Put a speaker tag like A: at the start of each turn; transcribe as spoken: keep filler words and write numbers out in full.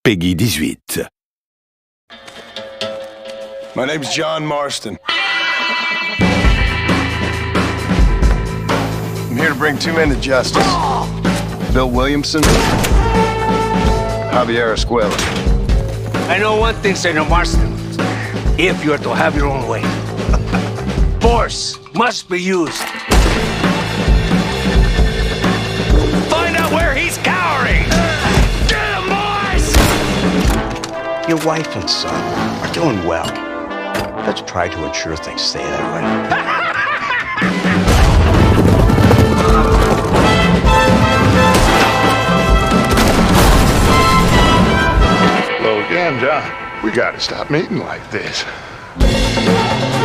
A: Peggy dix-huit.
B: My name's John Marston. I'm here to bring two men to justice. Bill Williamson, Javier Escuela.
C: I know one thing, Senor Marston. If you are to have your own way, force must be used. Find out where he's cowering! Get him, boys!
D: Your wife and son are doing well. Let's try to ensure things stay that way.
E: Hello again, John. We gotta stop meeting like this.